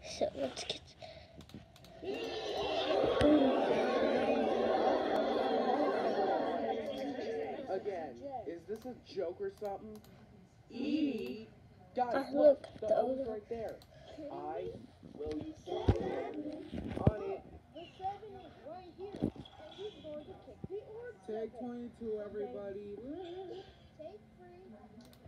So let's get. Again, is this a joke or something? E. Guys, Look, the O's right there. I will use on it. The 7 is right here, and he's going to kick the orange. Take 22, everybody. Take 3.